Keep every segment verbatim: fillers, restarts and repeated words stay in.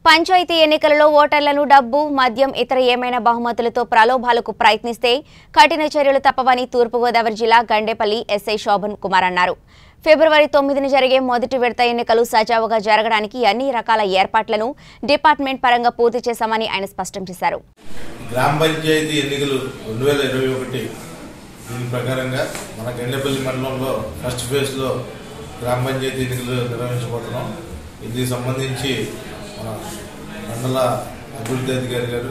పంచాయతీ ఎన్నికలలో ఓటర్లను డబ్బు, మద్యం, ఇతర ఏమైనా బహుమతులతో ప్రలోభాలకు ప్రయత్నిస్తే కఠిన చర్యలు తప్పవని తూర్పుగోదావరి జిల్లా గండేపల్లి ఎస్ఐ శోభన్ కుమార్ అన్నారు. ఫిబ్రవరి తొమ్మిదిన జరిగే మొదటి విడత ఎన్నికలు సజావుగా జరగడానికి అన్ని రకాల ఏర్పాట్లను డిపార్ట్మెంట్ పరంగా పూర్తి చేశామని ఆయన స్పష్టం చేశారు. గ్రామ పంచాయతీ ఎన్నికలు రెండు వేల ఇరవై ఒకటి దీని ప్రకారంగా మన గండేపల్లి మండలంలో ఫస్ట్ ఫేజ్లో గ్రామ పంచాయతీ ఎన్నికలు నిర్వహించబోతున్నాం. దీనికి సంబంధించి మన మండల అభివృద్ధి అధికారి గారు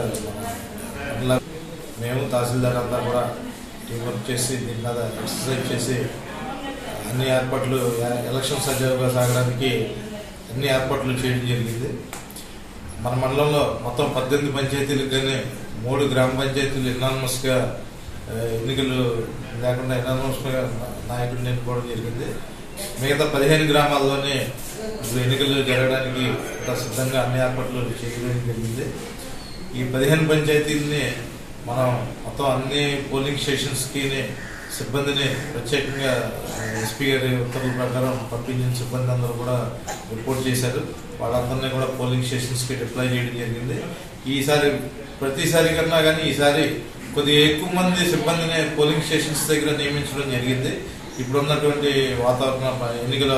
మండల మేము తహసీల్దార్ అంతా కూడా టీం వర్క్ చేసి దీని మీద ఎక్సర్సైజ్ చేసి అన్ని ఏర్పాట్లు ఎలక్షన్ సజావుగా సాగడానికి అన్ని ఏర్పాట్లు చేయడం జరిగింది. మన మండలంలో మొత్తం పద్దెనిమిది పంచాయతీలకు కానీ మూడు గ్రామ పంచాయతీలు ఎనానమస్గా ఎన్నికలు లేకుండా ఎనానమస్గా నాయకుడిని ఎన్నుకోవడం జరిగింది. మిగతా పదిహేను గ్రామాల్లోనే ఎన్నికలు జరగడానికి సిద్ధంగా అన్ని ఏర్పాట్లు చేయడం జరిగింది. ఈ పదిహేను పంచాయతీలని మనం మొత్తం అన్ని పోలింగ్ స్టేషన్స్కి సిబ్బందిని ప్రత్యేకంగా ఎస్పీ గారి ఉత్తర్వుల ప్రకారం పంపించిన సిబ్బంది అందరూ కూడా రిపోర్ట్ చేశారు. వాళ్ళందరినీ కూడా పోలింగ్ స్టేషన్స్కి డిప్లాయ్ చేయడం జరిగింది. ఈసారి ప్రతిసారి కన్నా కానీ ఈసారి కొద్దిగా ఎక్కువ మంది సిబ్బందిని పోలింగ్ స్టేషన్స్ దగ్గర నియమించడం జరిగింది. ఇప్పుడున్నటువంటి వాతావరణ ఎన్నికల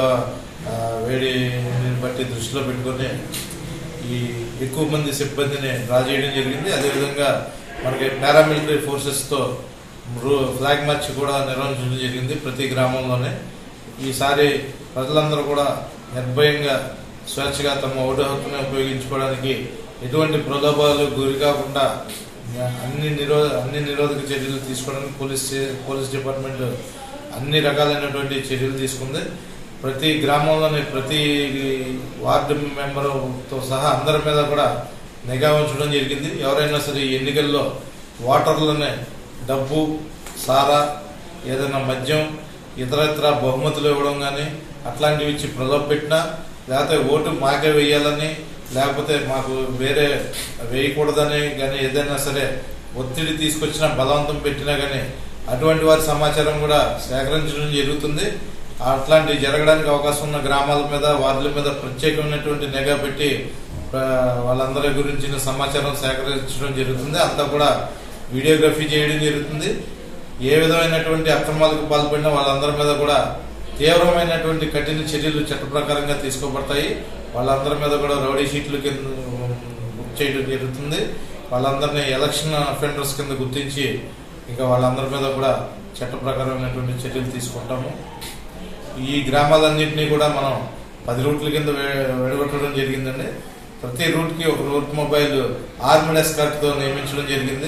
వేడిని బట్టి దృష్టిలో పెట్టుకొని ఈ ఎక్కువ మంది సిబ్బందిని డ్రా చేయడం జరిగింది. అదేవిధంగా మనకి పారామిలిటరీ ఫోర్సెస్తో ఫ్లాగ్ మార్చ్ కూడా నిర్వహించడం జరిగింది ప్రతి గ్రామంలోనే. ఈసారి ప్రజలందరూ కూడా నిర్భయంగా స్వేచ్ఛగా తమ ఓటు హక్కును ఉపయోగించుకోవడానికి ఎటువంటి ప్రలోభాలు గురి కాకుండా అన్ని నిరోధ అన్ని నిరోధక చర్యలు తీసుకోవడానికి పోలీస్ పోలీస్ డిపార్ట్మెంట్ అన్ని రకాలైనటువంటి చర్యలు తీసుకుంది. ప్రతి గ్రామంలోని ప్రతి వార్డు మెంబర్తో సహా అందరి మీద కూడా నిఘా ఉంచడం జరిగింది. ఎవరైనా సరే ఈ ఎన్నికల్లో ఓటర్లనే డబ్బు, సారా, ఏదైనా మద్యం, ఇతరత్ర బహుమతులు ఇవ్వడం కానీ అట్లాంటివి ఇచ్చి ప్రలోభ పెట్టినా, లేకపోతే ఓటు మాకే వేయాలని లేకపోతే మాకు వేరే వేయకూడదని కానీ ఏదైనా సరే ఒత్తిడి తీసుకొచ్చినా బలవంతం పెట్టినా కానీ అటువంటి వారి సమాచారం కూడా సేకరించడం జరుగుతుంది. అట్లాంటివి జరగడానికి అవకాశం ఉన్న గ్రామాల మీద వార్డుల మీద ప్రత్యేకమైనటువంటి నిఘా పెట్టి వాళ్ళందరి గురించిన సమాచారం సేకరించడం జరుగుతుంది. అంతా కూడా వీడియోగ్రఫీ చేయడం జరుగుతుంది. ఏ విధమైనటువంటి అక్రమాలకు పాల్పడిన వాళ్ళందరి మీద కూడా తీవ్రమైనటువంటి కఠిన చర్యలు చట్ట ప్రకారంగా తీసుకోబడతాయి. వాళ్ళందరి మీద కూడా రౌడీ షీట్లు కింద బుక్ చేయడం జరుగుతుంది. వాళ్ళందరినీ ఎలక్షన్ అఫెండర్స్ కింద గుర్తించి ఇంకా వాళ్ళందరి మీద కూడా చట్ట ప్రకారమైనటువంటి చర్యలు తీసుకుంటాము. ఈ గ్రామాలన్నింటినీ కూడా మనం పది రూట్ల కింద విడగొట్టడం జరిగిందండి. ప్రతి రూట్కి ఒక రూట్ మొబైల్ ఆర్మీడ్ ఎస్కార్ట్తో నియమించడం జరిగింది.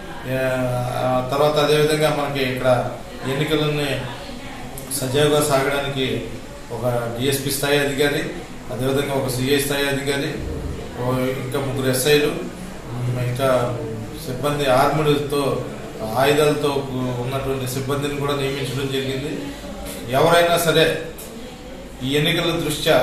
తర్వాత అదేవిధంగా మనకి ఇక్కడ ఎన్నికలని సజావుగా సాగడానికి ఒక డిఎస్పీ స్థాయి అధికారి, అదేవిధంగా ఒక సిఐ స్థాయి అధికారి, ఇంకా ముగ్గురు ఎస్ఐలు, ఇంకా సిబ్బంది ఆర్మీడ్తో ఆయుధాలతో ఉన్నటువంటి సిబ్బందిని కూడా నియమించడం జరిగింది. ఎవరైనా సరే ఈ ఎన్నికల దృష్ట్యా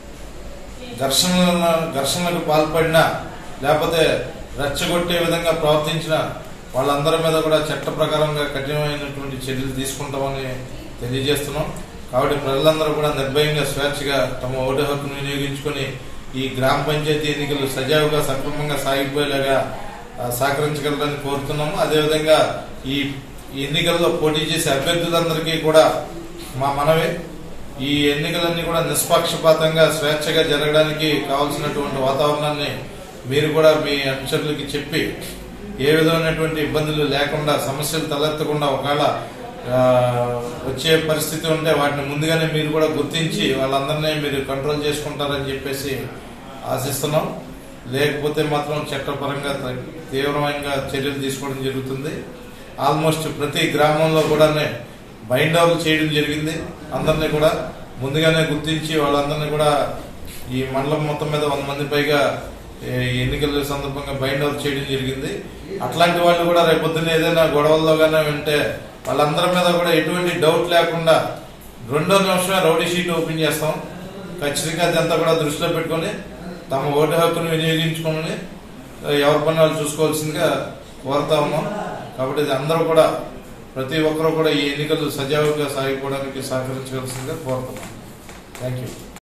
ఘర్షణ ఘర్షణలకు పాల్పడినా లేకపోతే రెచ్చగొట్టే విధంగా ప్రవర్తించిన వాళ్ళందరి మీద కూడా చట్ట ప్రకారంగా కఠినమైనటువంటి చర్యలు తీసుకుంటామని తెలియజేస్తున్నాం. కాబట్టి ప్రజలందరూ కూడా నిర్భయంగా స్వేచ్ఛగా తమ ఓటు హక్కును వినియోగించుకొని ఈ గ్రామ పంచాయతీ ఎన్నికలు సజావుగా సక్రమంగా సాగిపోయేలాగా సహకరించగలరని కోరుతున్నాము. అదేవిధంగా ఈ ఎన్నికల్లో పోటీ చేసే అభ్యర్థులందరికీ కూడా మా మనవి, ఈ ఎన్నికలన్నీ కూడా నిష్పక్షపాతంగా స్వేచ్ఛగా జరగడానికి కావాల్సినటువంటి వాతావరణాన్ని మీరు కూడా మీ అనుచరులకి చెప్పి ఏ విధమైనటువంటి ఇబ్బందులు లేకుండా సమస్యలు తలెత్తకుండా ఒకవేళ వచ్చే పరిస్థితి ఉంటే వాటిని ముందుగానే మీరు కూడా గుర్తించి వాళ్ళందరినీ మీరు కంట్రోల్ చేసుకుంటారని చెప్పేసి ఆశిస్తున్నాం. లేకపోతే మాత్రం చట్టపరంగా తీవ్రమైన చర్యలు తీసుకోవడం జరుగుతుంది. ఆల్మోస్ట్ ప్రతి గ్రామంలో కూడానే బైండ్ ఓవర్ చేయడం జరిగింది. అందరినీ కూడా ముందుగానే గుర్తించి వాళ్ళందరినీ కూడా ఈ మండలం మొత్తం మీద వంద మంది పైగా ఎన్నికల సందర్భంగా బైండ్ ఓవర్ చేయడం జరిగింది. అట్లాంటి వాళ్ళు కూడా రేపొద్దున ఏదైనా గొడవల్లోగానే ఉంటే వాళ్ళందరి మీద కూడా ఎటువంటి డౌట్ లేకుండా రెండో నిమిషమే రౌడీ షీట్ ఓపెన్ చేస్తాం. ఖచ్చితంగా అదంతా కూడా దృష్టిలో పెట్టుకొని తమ ఓటు హక్కును వినియోగించుకొని ఎవరి పని వాళ్ళు చూసుకోవాల్సిందిగా కోరుతా ఉన్నాం. కాబట్టి ఇది అందరూ కూడా ప్రతి ఒక్కరూ కూడా ఈ ఎన్నికలు సజావుగా సాగిపోవడానికి సహకరించవలసిందిగా కోరుతున్నాం. Thank you.